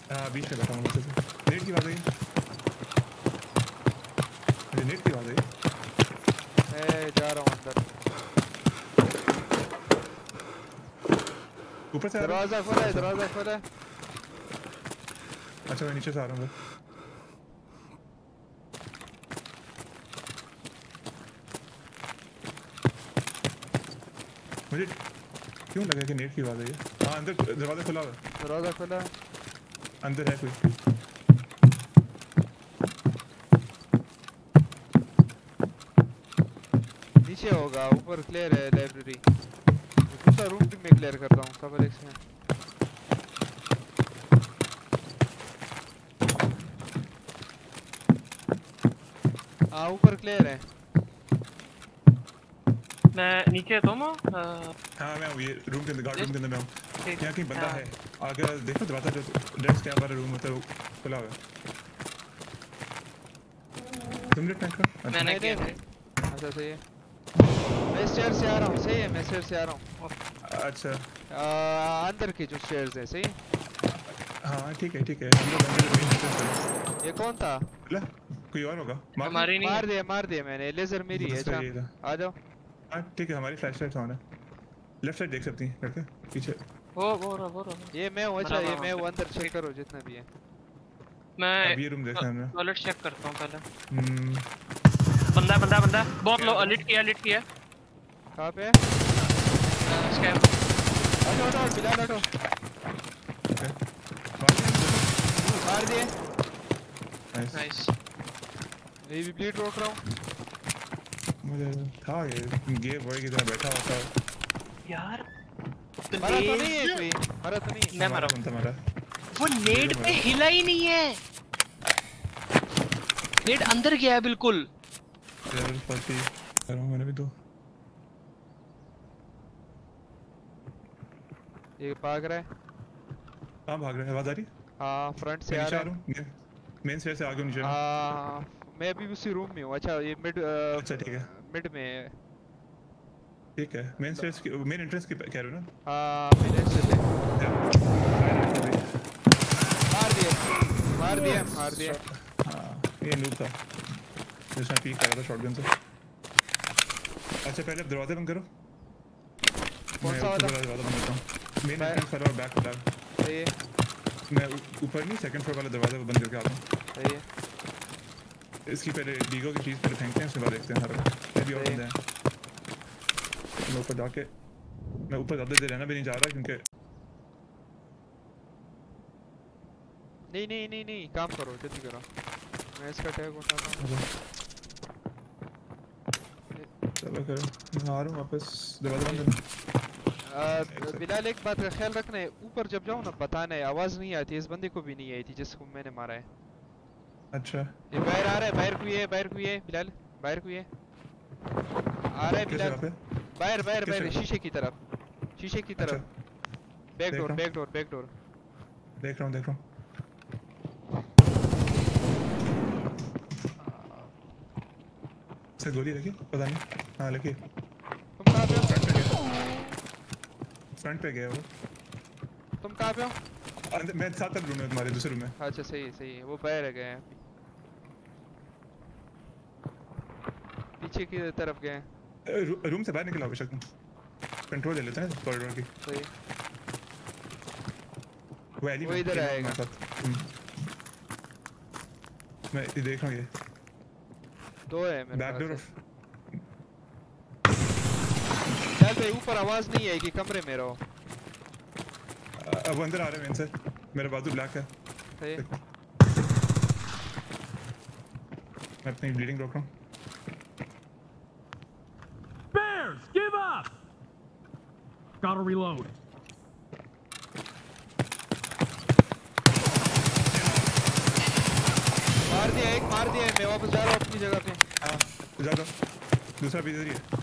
हाँ बीच में बैठा हूँ वैसे तो नेट की बात है मुझे नेट की बात है मैं जा रहा हूँ अंदर ऊपर से दरवाजा खोला है दरवाजा खोला है अच्छा मैं नीचे से आ रहा हूँ मुझे क्यों लगा कि नेट की बात है हाँ अंदर दरवाजा खुला हुआ है दरवाजा खोला अंदर है कोई नीचे होगा ऊपर क्लियर है लाइब्रेरी दूसरा रूम भी मैं क्लियर कर रहा हूँ सब एक से हाँ ऊपर क्लियर है मैं नीचे तो मैं हाँ मैं ये रूम के अंदर गार्ड रूम के अंदर मैं हूँ यहाँ कहीं बंदा है अगर देखो दरवाजा जो लेफ्ट क्या वाला रूम होता है वो खुला हुआ है तुमने टैंक कर मैंने किया अच्छा सही है मैं स्टेयर से आ रहा हूँ सही है मैं स्टेयर से आ रहा हूँ अच्छा अंदर की जो स्टेयर्स है सही हाँ ठीक है ये कौन था ले कोई और होगा हमारी नहीं मार दिया मैंने लेजर मेरी है अच्छा आ जाओ हाँ ठीक है हमारी फ्लैश लाइट ऑन है लेफ्ट साइड देख सकती हैं लड़के पीछे वो रहा ये मैं हूँ अच्छा ये मैं हूँ अंदर चेक करो जितना भी है मैं अभी रूम देखना है हमने टॉयलेट चेक करता हूँ पहले बंदा बहुत लो लिट किया कहाँ पे स्कैव हटो बिलाल हटो मार दिए नाइस मैं भी ब्लीड रोक रहा हूँ मुझे था ये गे बॉय की तरह बैठा हुआ था यार मरा तो नहीं है कोई मरा तो नहीं मैं मरा तुम्हारा वो नेट पे हिला ही नहीं है नेट अंदर गया है बिल्कुल यार फटी कर रहा हूं मैंने भी तो ये भाग रहा है कहां भाग रहा है आवाज आ रही हां फ्रंट से आ रहा है मेन स्टेयर से आगे नीचे मैं अभी उसी रूम में हूं अच्छा ये मिड अच्छा ठीक है मिड में है ठीक है मेन स्टेयर्स की मेन एंट्रेंस की कह रहे हो ना हां मेन एंट्रेंस मार दिया हां ये नूब था जिसने पीक करा था शॉटगन से अच्छा पहले दरवाजा बंद करो कौन सा वाला दरवाजा बंद करता हूं मेन एंट्रेंस वाला और बैक वाला सही है मैं ऊपर नहीं सेकंड फ्लोर वाला दरवाजा बंद करके आता हूं सही है इसकी पहले डीगो की चीज पहले फेंकते हैं उसके बाद देखते हैं सारा अभी और बंदे हैं मैं ऊपर जाके मैं ऊपर ज़्यादा देर रहना भी नहीं जा रहा क्योंकि नहीं काम करो जल्दी करो मैं इसका टैग उठाता हूं चलो करो मैं आ रहा हूं वापस दरवाजा बंद करना बिलाल एक बात का ख्याल रखना है ऊपर जब जाओ ना बताना है आवाज नहीं आती इस बंदे को भी नहीं आई थी जिसको मैंने मारा है अच्छा ये बाहर आ रहा है बाहर कोई है बिलाल बाहर कोई है आ रहा है बिलाल बाहर शीशे की तरफ बैक डोर देख रहा हूं से गोली लगी पता नहीं हां लगी तुम कहां पे हो फ्रंट पे गया वो तुम कहां पे हो अंदर मैं साथ रूम में तुम्हारे दूसरे रूम में अच्छा सही है वो बाहर गए हैं पीछे की तरफ गए रूम से बाहर निकला बेशक कंट्रोल ले लेते हैं कॉरिडोर की सही वो इधर आएगा मैं देख रहा हूं ये दो है मेरे बैक डोर यार भाई ऊपर आवाज नहीं आएगी कमरे में रहो अब अंदर आ रहे हैं मेन से मेरे बाजू ब्लैक है सही मैं अपनी ब्लीडिंग रोक रहा हूं Bears, give up! Gotta reload. मार दिया मैं वापस जा रहा हूं अपनी जगह पे हां जा दो दूसरा भी इधर ही है